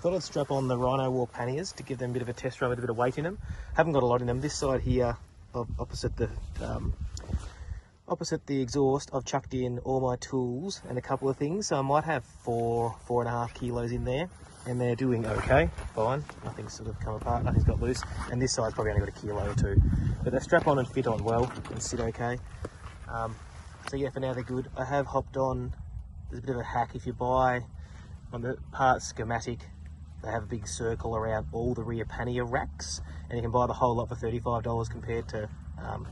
thought I'd strap on the Rhinowalk Panniers to give them a bit of a test run with a bit of weight in them. Haven't got a lot in them. This side here, opposite the exhaust, I've chucked in all my tools and a couple of things. So I might have 4.5 kilos in there, and they're doing okay, fine. Nothing's sort of come apart, nothing's got loose. And this side's probably only got a kilo or two, but they strap on and fit on well and sit okay. So yeah, for now they're good. I have hopped on, there's a bit of a hack. If you buy on the part schematic, they have a big circle around all the rear pannier racks, and you can buy the whole lot for $35 compared to around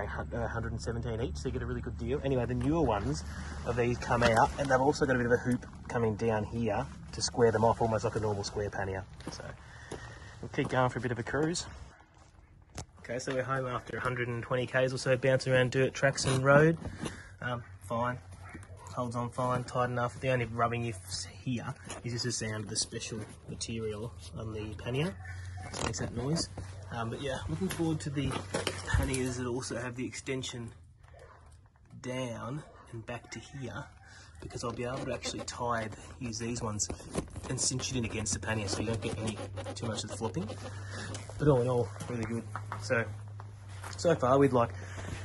117 each, so you get a really good deal. Anyway, the newer ones of these come out, and they've also got a bit of a hoop coming down here to square them off, almost like a normal square pannier. So we'll keep going for a bit of a cruise. Okay, so we're home after 120 k's or so, bouncing around dirt tracks and road. Fine, holds on fine, tight enough. The only rubbing you hear is just the sound of the special material on the pannier. It makes that noise. But yeah, looking forward to the panniers that also have the extension down and back to here, because I'll be able to actually use these ones and cinch it in against the pannier so you don't get too much of the flopping. But all in all, really good. So far we'd like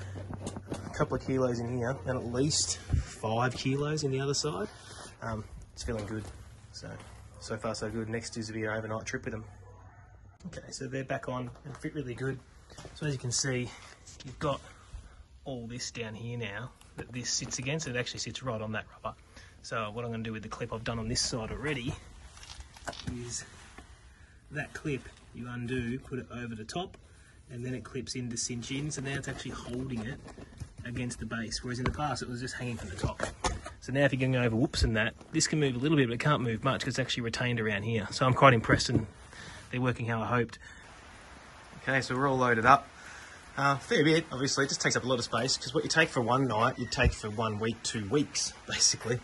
a couple of kilos in here and at least 5 kilos in the other side. It's feeling good. So far so good. Next is to be an overnight trip with them. Okay, so they're back on and fit really good. So as you can see, you've got all this down here now that this sits against. It actually sits right on that rubber. So what I'm going to do with the clip I've done on this side already is that clip you undo, put it over the top, and then it clips in to cinch in. So now it's actually holding it against the base, whereas in the past it was just hanging from the top. So now if you're going over whoops and that, this can move a little bit, but it can't move much because it's actually retained around here. So I'm quite impressed, and they're working how I hoped. Okay, so we're all loaded up. Fair bit, obviously, it just takes up a lot of space, because what you take for one night, you take for 1 week, 2 weeks, basically.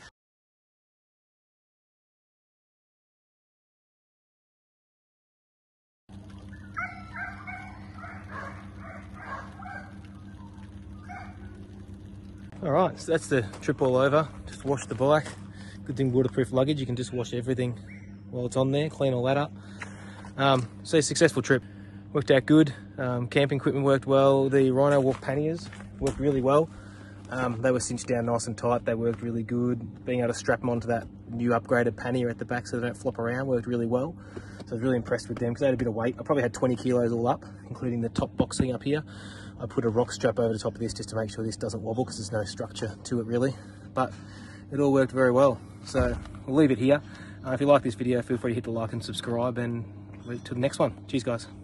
Alright, so that's the trip all over. Just washed the bike. Good thing waterproof luggage, you can just wash everything while it's on there, clean all that up. So successful trip, worked out good. Camping equipment worked well. The Rhinowalk Panniers worked really well. They were cinched down nice and tight. They worked really good. Being able to strap them onto that new upgraded pannier at the back so they don't flop around worked really well. So I was really impressed with them because they had a bit of weight. I probably had 20 kilos all up, including the top boxing up here. I put a rock strap over the top of this just to make sure this doesn't wobble, because there's no structure to it really. But it all worked very well. So we'll leave it here. If you like this video, feel free to hit the like and subscribe, and till the next one. Cheers guys.